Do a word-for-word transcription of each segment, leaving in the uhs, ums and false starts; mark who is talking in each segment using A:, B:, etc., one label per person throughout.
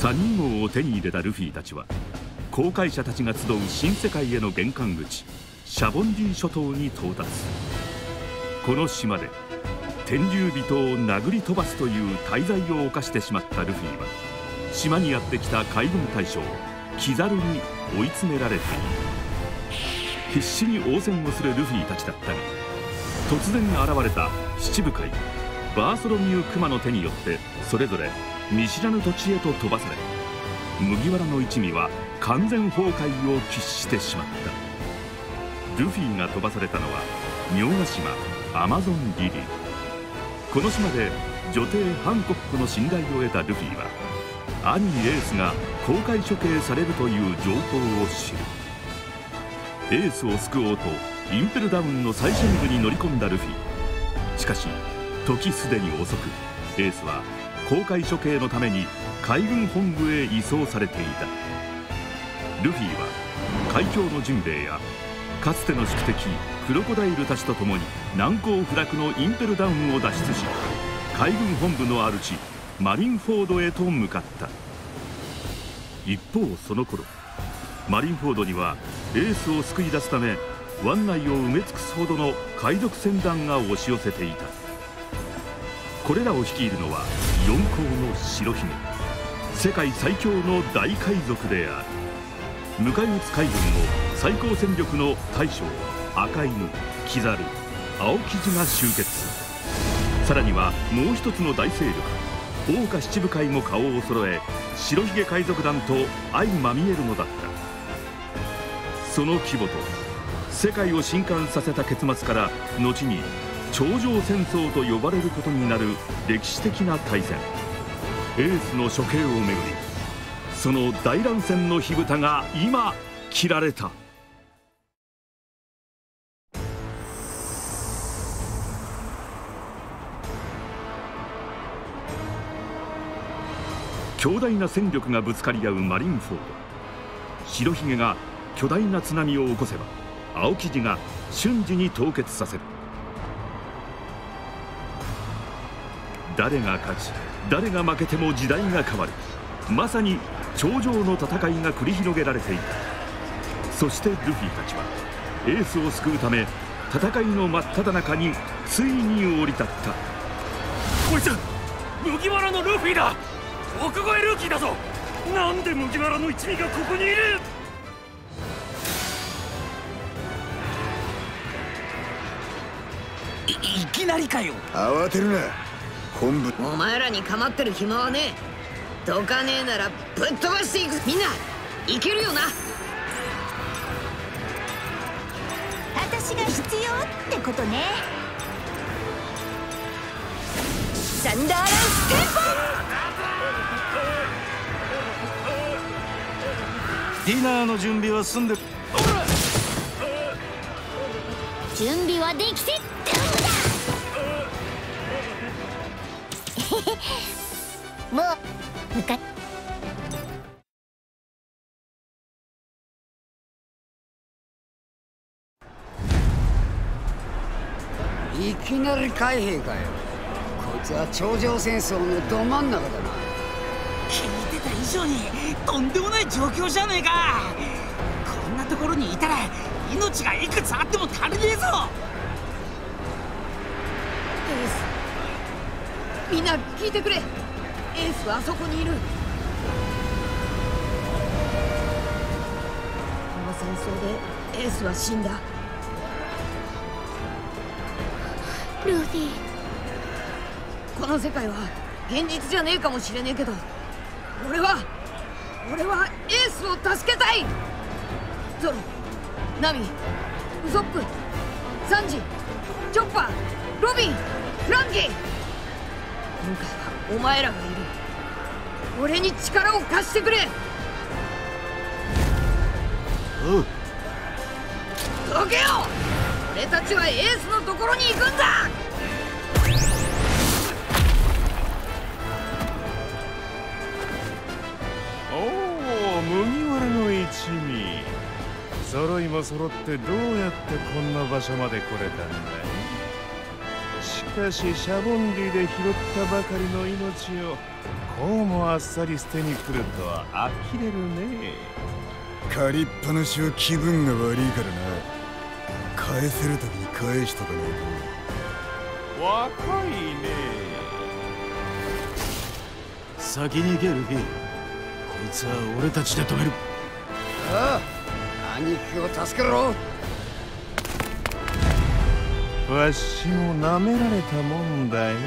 A: サニー号を手に入れたルフィたちは航海者たちが集う新世界への玄関口シャボンディ諸島に到達。この島で天竜人を殴り飛ばすという大罪を犯してしまったルフィは島にやってきた海軍大将キザルに追い詰められている。必死に応戦をするルフィたちだったが、突然現れた七部会バーソロミュー・クマの手によってそれぞれ見知らぬ土地へと飛ばされ、麦わらの一味は完全崩壊を喫してしまった。ルフィが飛ばされたのは妙ヶ島アマゾンリリー。この島で女帝ハンコックの信頼を得たルフィは兄エースが公開処刑されるという情報を知る。エースを救おうとインペルダウンの最深部に乗り込んだルフィ。しかし時すでに遅く、エースは公開処刑のために海軍本部へ移送されていた。ルフィは海峡のジンベエやかつての宿敵クロコダイルたちと共に難攻不落のインペルダウンを脱出し、海軍本部の主マリンフォードへと向かった。一方その頃マリンフォードにはエースを救い出すため湾内を埋め尽くすほどの海賊船団が押し寄せていた。これらを率いるのは四皇の白ひげ、世界最強の大海賊である。迎え撃つ海軍の最高戦力の大将赤犬、キザル、青生地が集結。さらにはもう一つの大勢力桜花七部会も顔を揃え、白ひげ海賊団と相まみえるのだった。その規模と世界を震撼させた結末から後に頂上戦争と呼ばれることになる歴史的な大戦、エースの処刑をめぐり、その大乱戦の火蓋が今切られた。強大な戦力がぶつかり合うマリンフォード。白ひげが巨大な津波を起こせば青生地が瞬時に凍結させる。誰が勝ち誰が負けても時代が変わる。まさに頂上の戦いが繰り広げられていた。そしてルフィたちはエースを救うため戦いの真っ只中についに降り立った。
B: こいつ麦わらのルフィだ。億超えルーキーだぞ。なんで麦わらの一味がここにいる。い, いきなりかよ。
C: 慌てるな本部。
D: お前らに構ってる暇はねえ。どかねえならぶっ飛ばしていく。みんないけるよな。
E: 私が必要ってことね。サンダーランステンポ。
B: ディナーの準備は済んでる。
E: 準備はできてるんだもう向かっ
F: いきなり海兵かよ。こいつは頂上戦争のど真ん中だな。
G: 聞いてた以上にとんでもない状況じゃねえか。こんなところにいたら命がいくつあっても足りねえぞ。
D: エース、みんな聞いてくれ。エースはあそこにいる。この戦争でエースは死んだ。
E: ルフィ、
D: この世界は現実じゃねえかもしれねえけど、俺は俺はエースを助けたい。ゾロ、ナミ、ウソップ、サンジ、チョッパー、ロビン、フランキー。今回はお前らがいる。俺に力を貸してくれ。
C: おう、
D: どけよ。俺たちはエースのところに行くんだ。
H: おお、麦わらの一味。揃いも揃ってどうやってこんな場所まで来れたんだい。 しかしシャボンディで拾ったばかりの命をこうもあっさり捨てに来るとは呆れるね。
C: 借りっぱなしは気分が悪いからな。返せるときに返しとかないと。
H: 若いね。
B: 先に行けルフィ。こいつは俺たちで止める。
F: ああ、兄貴を助けろ。
H: わしも舐められたもんだよ。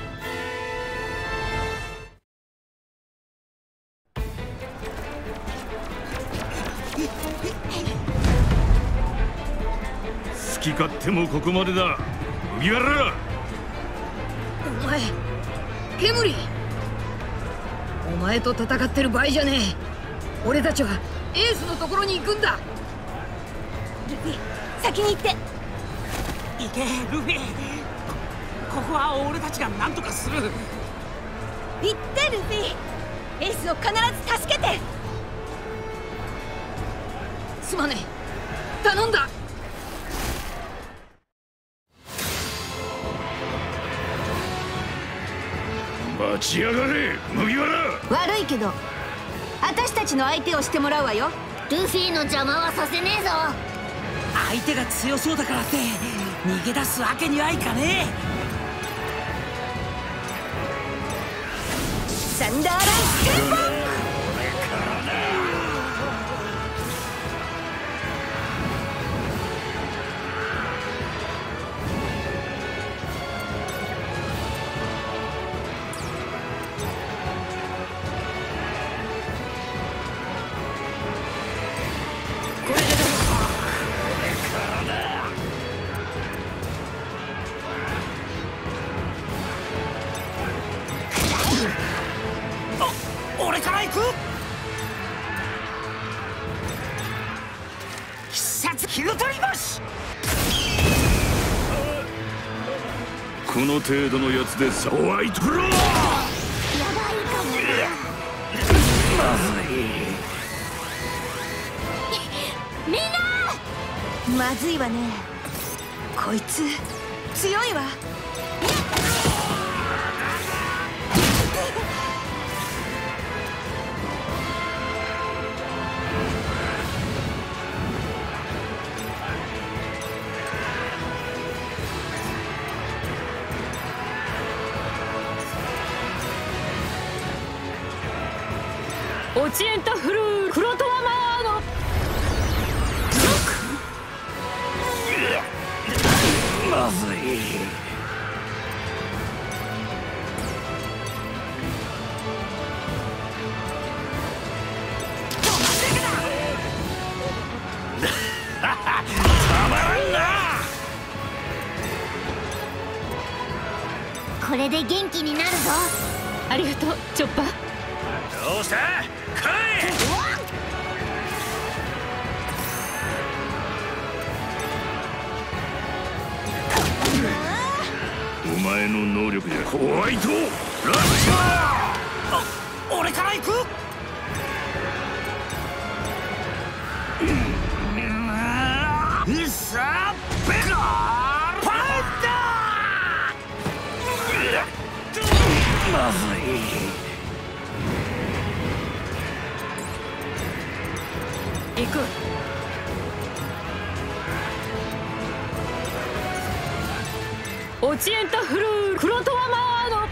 A: 好き勝手もここまでだ、麦わら。
D: お前ケムリ、お前と戦ってる場合じゃねえ。俺たちはエースのところに行くんだ。
E: ルフィ、先に行って。
G: 行けルフィ、ここは俺たちが何とかする。
E: 行ってルフィ、エースを必ず助けて。
D: すまねえ、頼んだ。
A: 待ちやがれ麦わら。
E: 悪いけど私たちの相手をしてもらうわよ。ルフィの邪魔はさせねえぞ。
G: 相手が強そうだからって逃げ出すわけにはいかね
E: え。サンダーライスクープ。
G: 俺から行く。必殺気を取ります。
A: この程度のやつでホワイトロー。
E: やばいかも。
A: まずい。
E: みんなまずいわね。こいつ強いわ。
D: オチエンタフルークロトワマーノ。
A: まずい。たまらんな。
E: これで元気になるぞ。
D: ありがとうチョッパー。
A: どうした来い。お前の能力じゃホワイトラッシャ
G: ー。俺から行く。いっさベガーパンダー。
A: まずい。
D: 行く。オチエンタフルークロトワマーノ。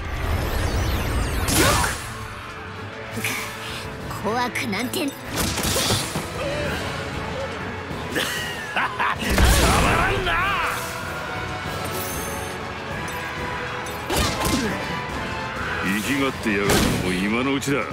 E: 怖くなんて
A: たまらんな。生きがってやがるのも今のうちだ。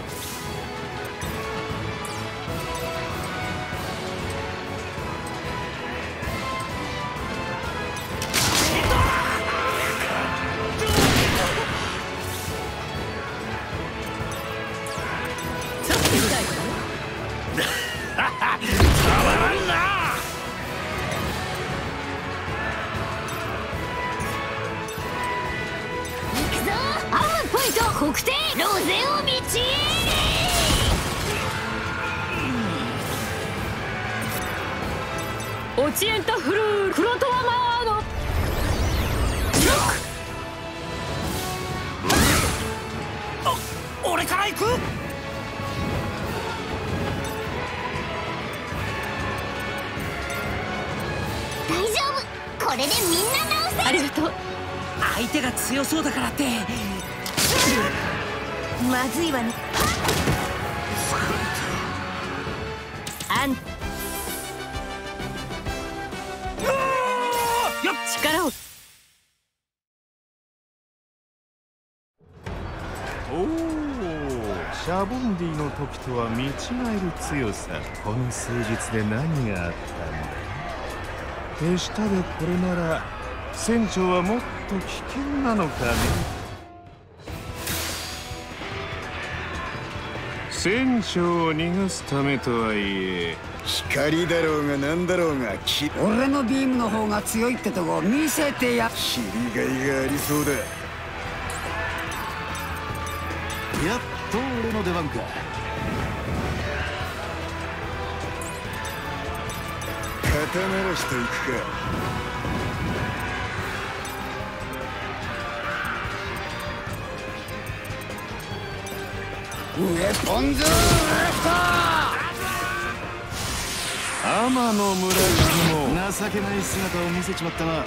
E: 国定ロゼオ道。
D: オチエンタフルークロトワマーノ。
G: 行く。
E: 大丈夫、これでみんな直せ。
D: ありがとう。
G: 相手が強そうだからって。
E: まずいわね。あん
G: よっ
D: 力を。
H: おお、シャボンディの時とは見違える強さ。この数日で何があったんだ。手下でこれなら船長はもっと危険なのかね。船長を逃がすためとはいえ、
C: 光だろうが何だろうがき
F: 俺のビームの方が強いってとこ見せてや。
C: 切りがいがありそうだ。
I: やっと俺の出番か。
C: 肩慣らしといくか。
F: ウェポンズレフト。
H: 天の村人も
I: 情けない姿を見せちまったな。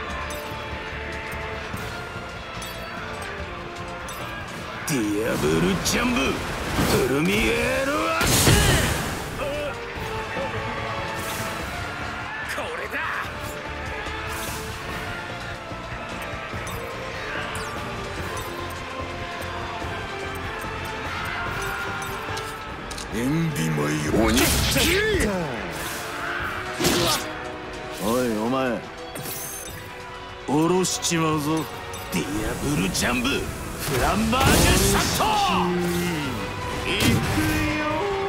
B: ディアブルジャンブプルミエールアッシュ。これだ。
C: 塩ビ舞鬼
I: おいお前、下ろしちまうぞ。
B: ディアブルジャンブフランバージュシャット。
H: 行くよ。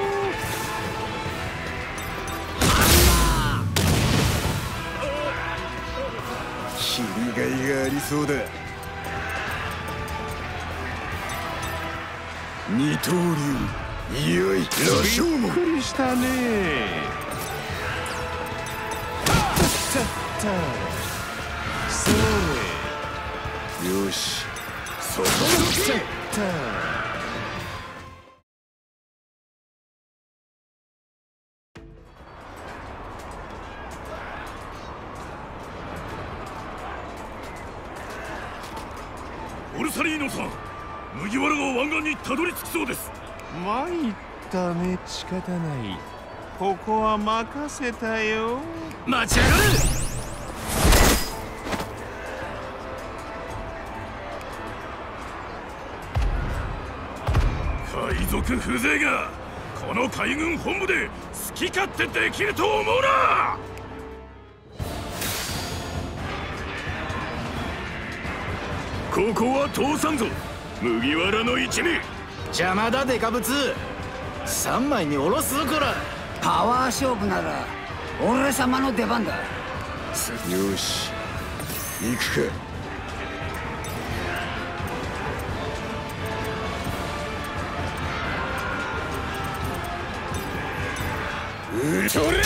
C: 切りがいがありそうだ。二刀流いよい羅生門。
H: びっくりしたね。たったそれ。
C: よし、そこ
H: たった。
B: オルサリーノさん、麦わらが湾岸にたどり着きそうです。
H: 参ったね。仕方ない。ここは任せたよ。
B: 待ち上がれ。海賊風情がこの海軍本部で好き勝手できると思うな。ここは通さんぞ、麦わらの一味。
I: 邪魔だデカブツ。三枚に下ろすぞこら。
F: パワー勝負なら俺様の出番だ。
C: よし、行くか。うそれ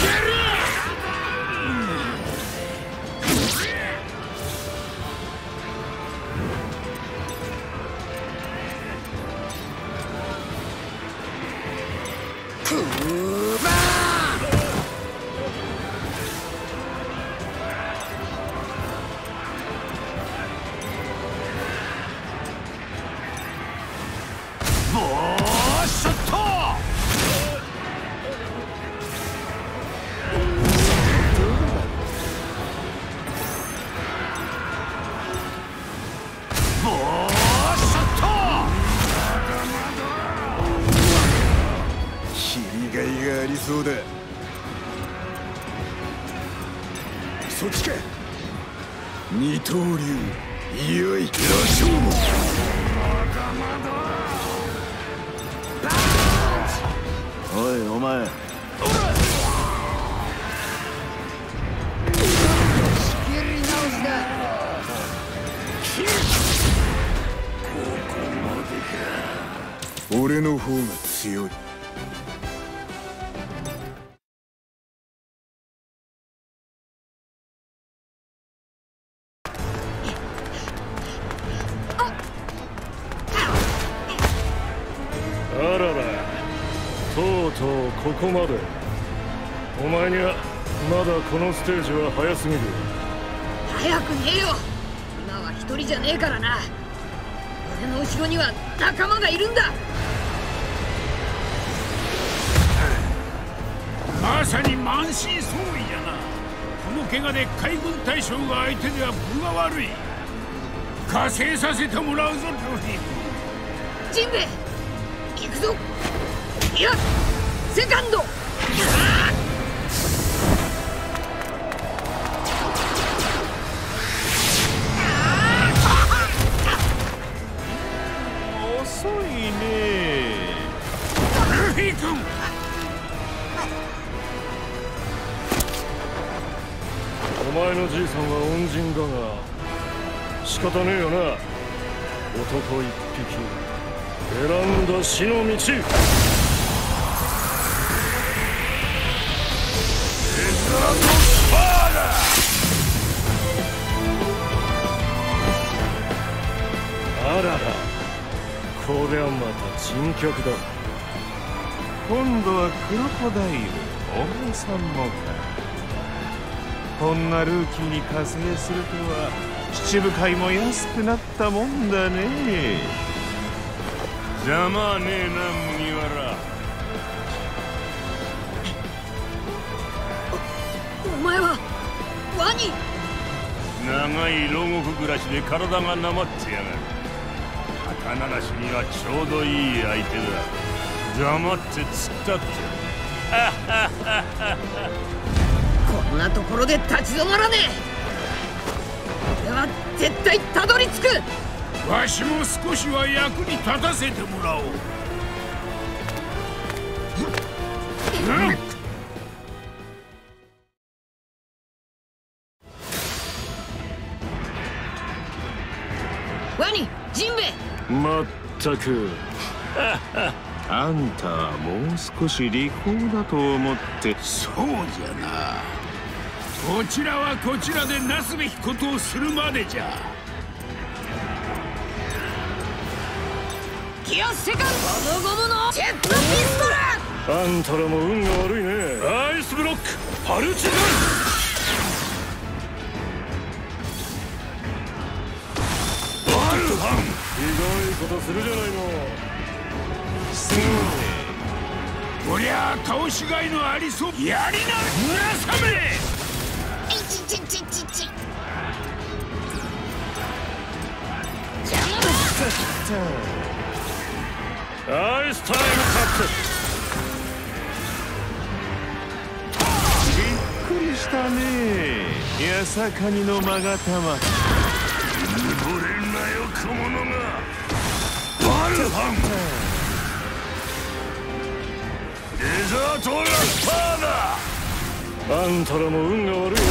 C: そうだ。そっちか。二刀流いよい羅生門。
I: おいお前、
F: 仕切り直しだ。
C: ここまでか。俺の方が強い。
B: あらら、とうとうここまで。お前にはまだこのステージは早すぎる。
D: 早くねえよ。今は一人じゃねえからな。俺の後ろには仲間がいるんだ。
J: まさに満身創痍じゃな。この怪我で海軍大将が相手では分が悪い。加勢させてもらうぞルフィ。
D: ジンベエ行くぞ。いやセカンド。
H: 遅いね
J: ルフィ君。
B: お前のじいさんは恩人だが仕方ねえよな。男一匹選んだ死の道。あらら、これはまた珍客だ。
H: 今度はクロコダイル、お前さんもか。こんなルーキーに加勢するとは七部会も安くなったもんだね。
J: 邪魔はねえな麦わら。
D: お前はワニ。
J: 長い牢獄暮らしで体がなまってやがる。刀なしにはちょうどいい相手だ。黙って突っ立って。
D: こんなところで立ち止まらねえ。俺は絶対たどり着く。
J: わしも少しは役に立たせてもらおう。うん、
D: ワニ、ジンベエ。
B: まったく
H: あんたはもう少し利口だと思って。
J: そうじゃな。こちらはこちらでなすべきことをするまでじゃ。
D: ギアセカンド。ゴムゴムのジェットピストル。
B: あんたらも運が悪いね。アイスブロックパルチザン。バルハン。ひどいことするじゃないの。
J: こりゃあ倒しがいのありそう。やりな村雨。
D: いちちちちち。
B: アイスタイムカップ。
H: びっくりしたね。やさかにの勾玉。
J: ぬぼれんなよ小者が。バルハン。デザートラスターだ。
B: あんたらも運が悪いね。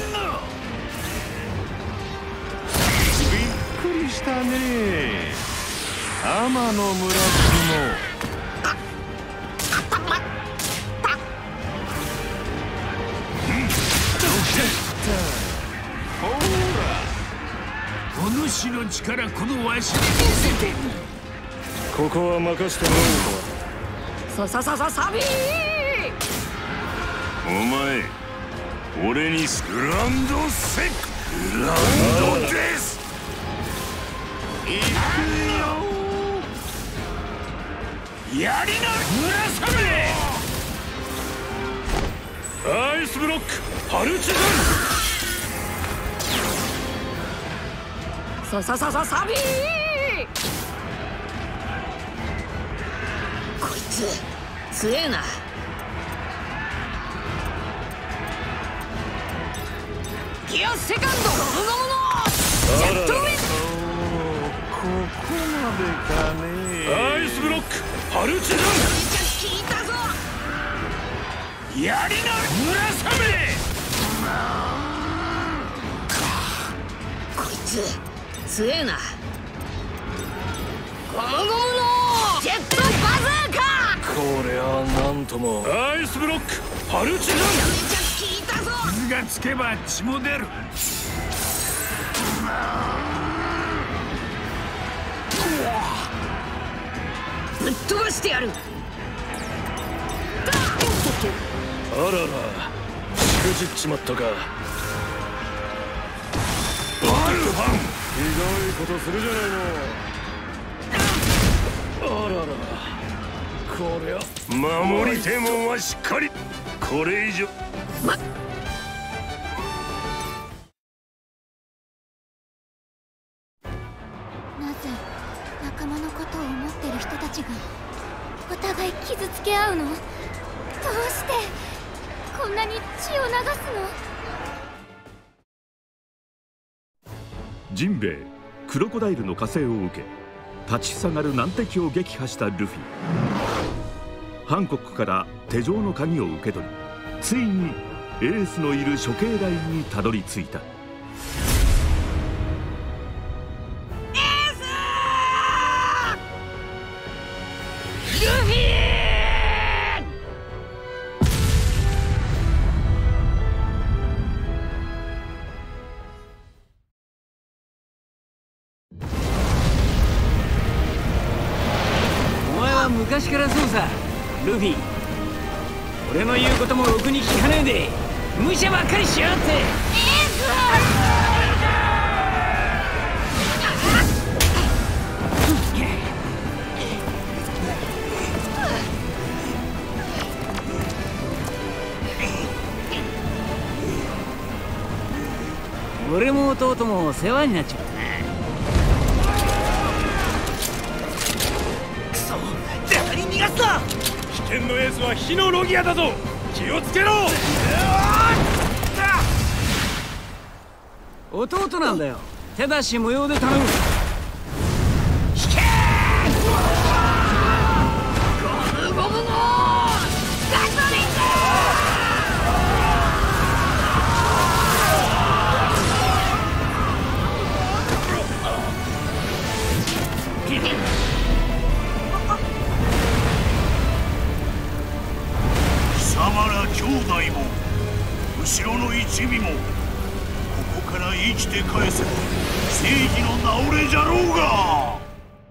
H: びっくりしたね。天野村木も。
J: ほら、お主の力このわしに見せてみ。
B: ここは任せてもらおうか。
D: ささささサビー。
J: お前、俺にスグランドセックグランドです。行くよ。やりな村雨。
B: アイスブロックパルチザ
D: ン。ささささサビー。こいつ強えな。ギアセカンド。ゴムゴムのジェットウィン。
H: ここまでかね。
B: アイスブロックパルチザン。
D: 聞いたぞ。
J: やりな村雨。
D: こいつ強えな。ゴムゴムのジェットバズーカ。
B: これはなんとも。アイスブロックパルチザン。
D: めちゃ聞いたぞ。
J: 傷がつけば血も出る。
D: ぶっ飛ばししてやる。
B: あらら、しくじっちまったか。
J: アルファン、
B: ひどいことするじゃないの。あらら、こりゃ守りてえもんはしっかり。これ以上
D: ま
E: なぜ仲間のことを思ってる人たちがお互い傷つけ合うの？どうしてこんなに血を流すの？
A: ジンベエクロコダイルの加勢を受け立ちふさがる難敵を撃破したルフィ。ハンコックから手錠の鍵を受け取り、ついにエースのいる処刑台にたどり着いた。
F: 昔からそうさ、ルフィ。俺の言うこともろくに聞かねえで無茶ばっかりしやがって。俺も弟も世話になっちゃったな。
J: 逃がすな。危険のエースは火のロギアだぞ。気をつけろ。
F: 弟なんだよ。手出し無用で頼む。引けー！ゴムゴムのガソリンだ！
I: 貴様ら兄弟も後ろの一味もここから生きて返せば正義の名折れじゃろうが。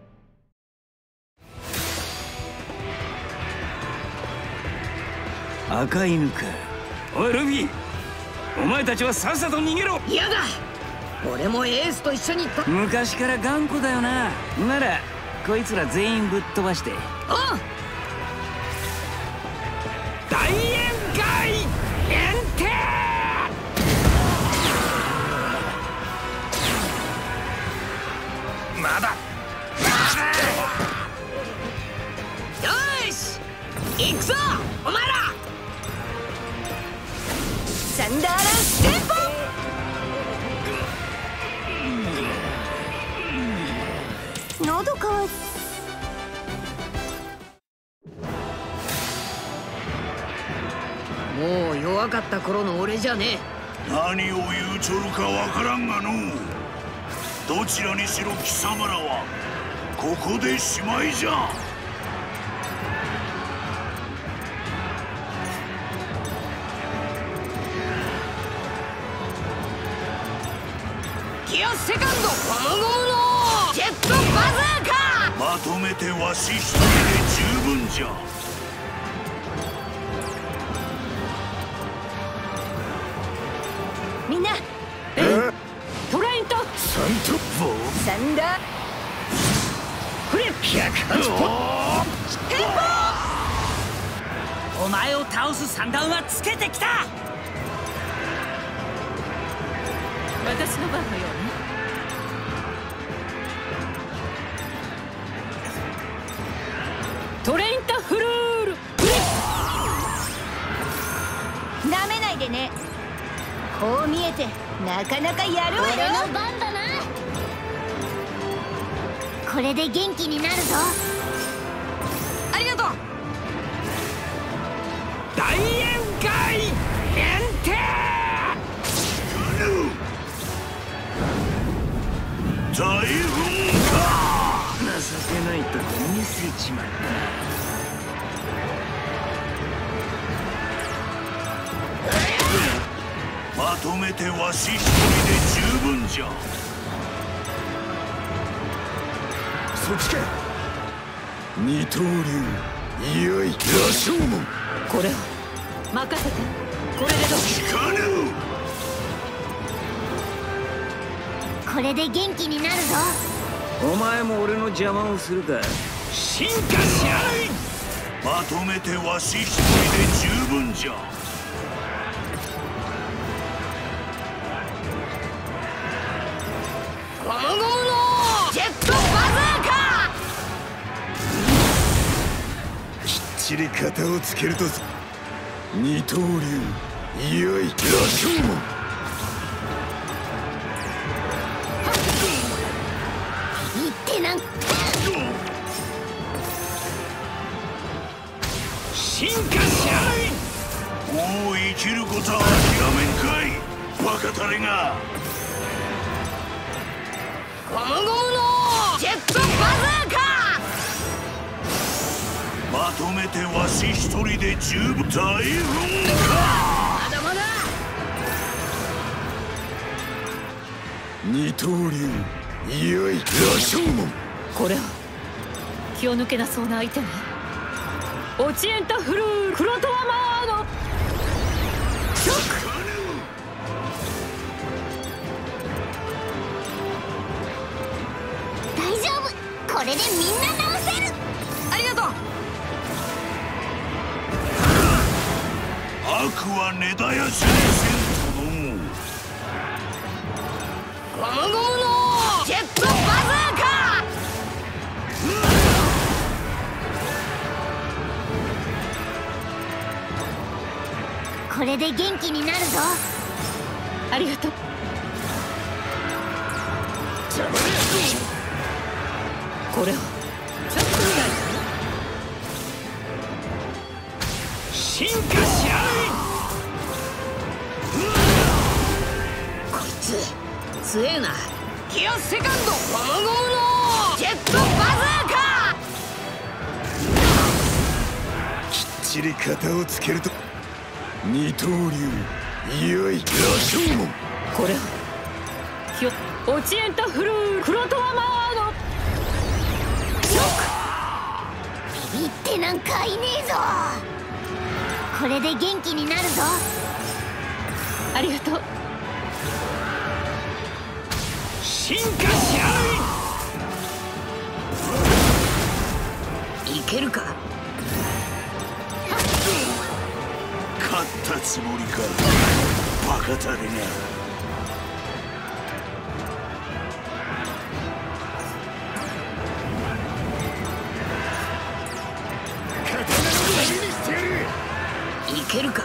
F: 赤犬か。おいルフィ、お前たちはさっさと逃げろ。
D: 嫌だ、俺もエースと一緒にと。
F: 昔から頑固だよな。ならこいつら全員ぶっ飛ばして。
D: おう。
F: 大宴会エンテー。
J: まだ
D: よし行くぞお前ら。サンダーランステンポ。喉乾いもう弱かった頃の俺じゃね
I: え。何を言うちょるかわからんがのう。どちらにしろ貴様らはここでしまいじゃ。
D: ギアセカンドゴムゴムのジェットバズーカ。
I: まとめてわし一人で十分じゃ。
D: みんな、トラインとサントボサンダーフレッひゃくはちポテンポ。
G: お前を倒す三段はつけてきた。
K: 私の番のようね。トレインタフルールフレッ。
E: なめないでね。こう見えてなかなかやるわよ。俺の番だな。これで元気になるぞ。
D: ありがとう。
F: 大宴会エンテー。
I: 大噴火。
F: 情けないとこ見せちまった。
I: まとめてわし一人で十分じゃ。
C: そっちか。 二刀流いよい羅生門。
K: これを任せて。これでどう？
I: 光る。
E: これで元気になるぞ。
F: お前も俺の邪魔をするか。進化し合い。
I: まとめてわし一人で十分じゃ。
D: ゴムゴムのジェットバズーカ。
C: きっちり型をつけると二刀流いよい羅生門。
E: いってなん
I: 進化し合い。もう生きることは諦めんかいバカタレが。
D: ゴムゴムのジェットバズーカ。
I: まとめてわし一人で十分。大噴火。
D: まだまだ。
C: 二刀流いよい羅生門。
K: これは気を抜けなそうな相手はオチエンタフルークロトワマーのショック。
E: 大丈夫。これでみんな直せる。
D: ありがとう。
I: 悪は根絶やしにせんとども。
D: ゴムゴムのジェットバズーカ。
E: これで元気になるぞ。
K: ありがとう。これはちょっと以外
F: 進化し合い。
D: こいつ強えな。ギアセカンドゴムゴムのジェットバズーカ。
C: きっちり型をつけると二刀流いよい羅生門。
K: これは気をオチエンタフルークロトワマーのショック。
E: ビビってなんかいねえぞ。これで元気になるぞ。
K: ありがとう。
F: 進化し合
D: い。いけるか。
I: 勝ったつもりかバカタレが。
D: いけるか。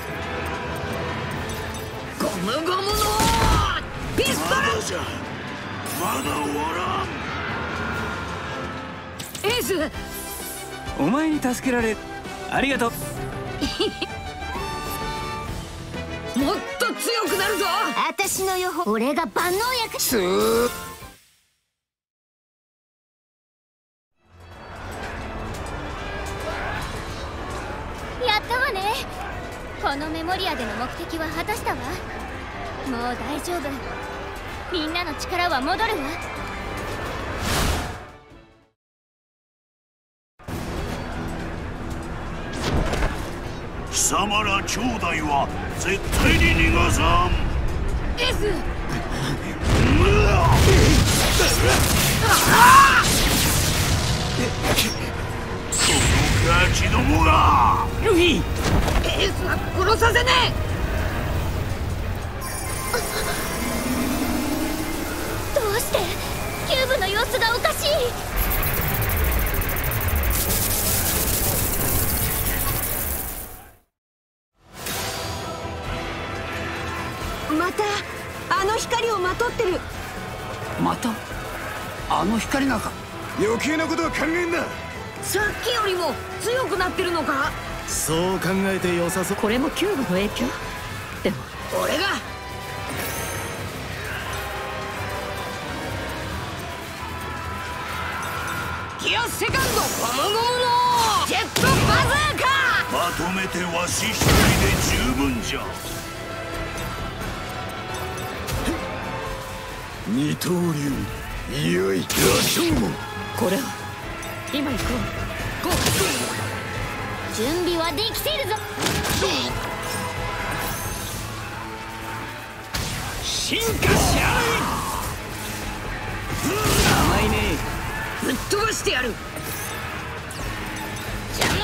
D: ゴムゴムのピストル。
I: まだじゃまだ終わらん。
D: エース。
F: お前に助けられありがとう。
D: もっと強くなるぞ。
E: 私の予報。俺が万能薬。
C: すー
E: やったわね。このメモリアでの目的は果たしたわ。もう大丈夫。みんなの力は戻るわ。
I: 貴様ら兄弟は絶対に逃がさん。
D: エース。
I: そのガキどもが。
F: ルフィ。
D: エースは殺させね
E: どうしてキューブの様子がおかしい。
D: またあの光をまとってる。
G: またあの光がか。
C: 余計なことは考えんな。
D: さっきよりも強くなってるのか。
C: そう考えて良さそう。
K: これもキューブの影響。でも
D: 俺がギアセカンドゴムゴムのジェットバズーカ。
I: まとめてわし一人で十分じゃ。
C: 二刀流いよい羅生門。
K: これは今行こう。ゴー。
E: 準備はできてるぞ。
F: 進化し合い。甘いね。
D: ぶっ飛ばしてやる。邪魔だ。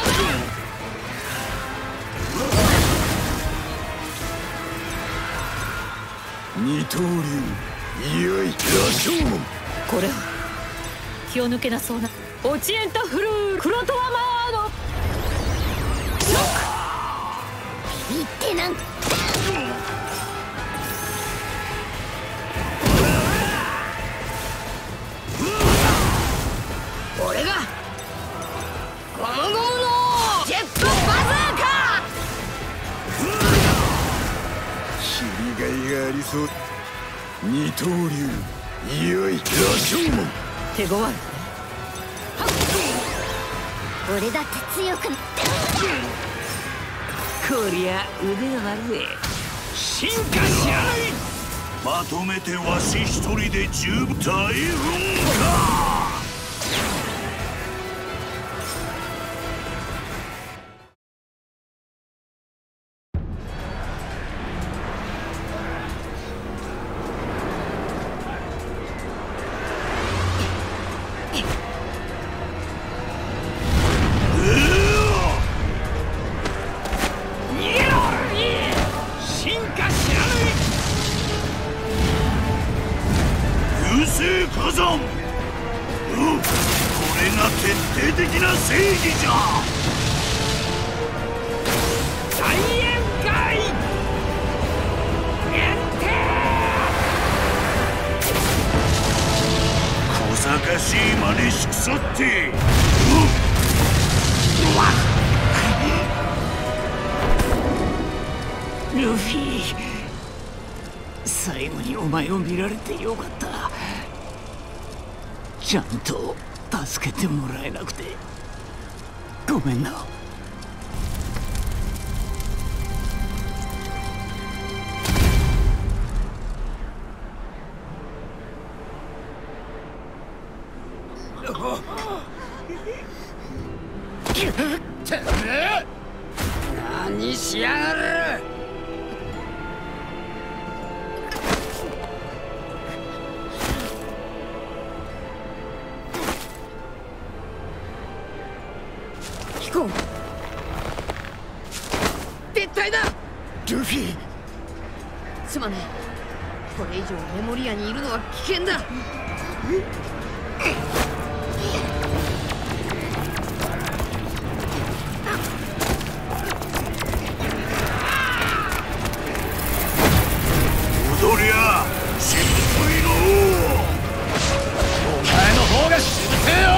C: 二刀流、いよい羅生門。
K: これは気を抜けなそうなオチエンタフルークロトワマーノ。
E: ビビってなんか。
D: 俺がゴムゴムのジェットバズーカ。
C: 切りがいがありそう。二刀流、いよい羅生門。
K: 手強い。
E: 俺だって強くなって。
F: こりゃ腕が鳴るぜ。進化し合い。
I: まとめてわし一人で十分大噴火。火山、うん、これが決定的な正義じゃ。
F: 大宴会限定。
I: 小賢しい真似しくさって、うん、
F: ルフィ、最後にお前を見られてよかった。ちゃんと助けてもらえなくてごめんな。
G: てめえ、何しやがる。
D: 撤退だ。
C: ルフィ、
D: すまねえ。これ以上メモリアにいるのは危険だ。
I: 踊りゃしぶといの。
G: お前の方がしぶてえよ。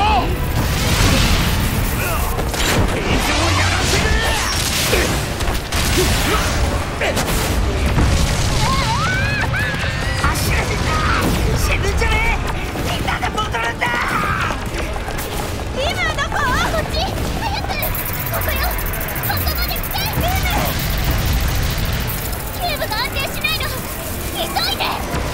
E: 死ぬんじゃねえ。みんなで戻るんだ。リムどこ？こっち。早く。ここよ。ここまで来て。リム。キューブが安定しないの。急いで。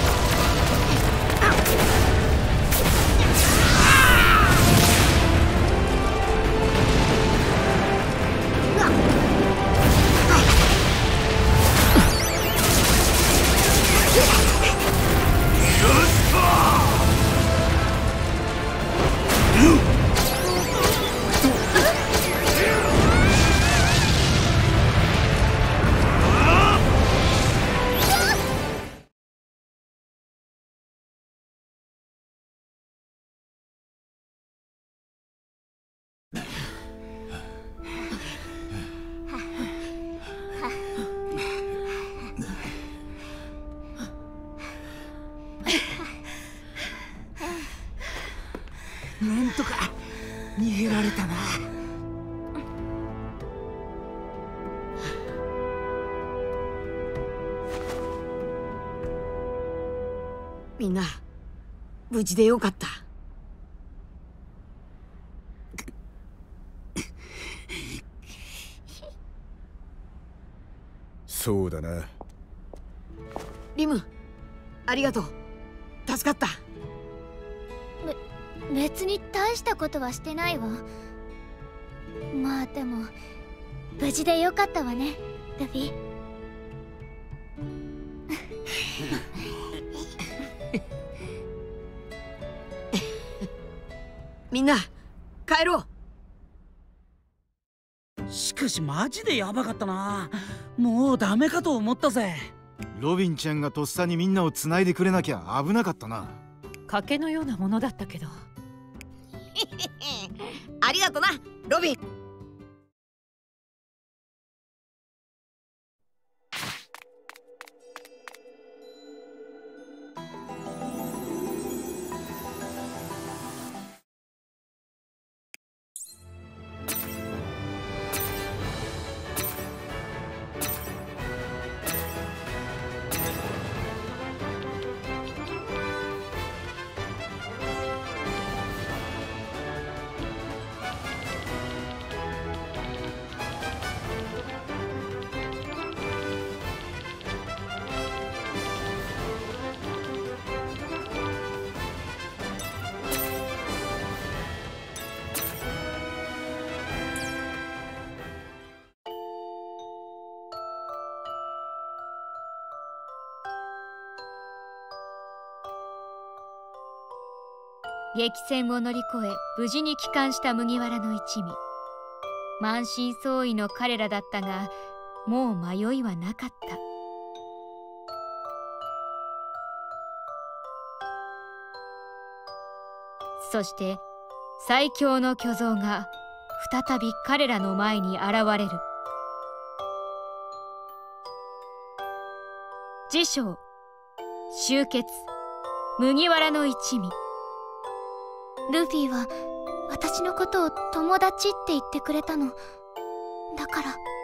G: なんとか逃げられたな。
D: みんな無事でよかった。
C: そうだな。
D: リム、ありがとう。助かった。
E: め別に大したことはしてないわ。まあでも無事でよかったわね、ルフィ。
D: みんな帰ろ
G: う。しかしマジでヤバかったな。もうダメかと思ったぜ。
L: ロビンちゃんがとっさにみんなをつないでくれなきゃ危なかったな。
K: 賭けのようなものだったけど。
D: ありがとなロビン。
M: 激戦を乗り越え無事に帰還した麦わらの一味。満身創痍の彼らだったが、もう迷いはなかった。そして最強の巨像が再び彼らの前に現れる。次章終結、麦わらの一味。
E: ルフィは私のことを友達って言ってくれたの。だから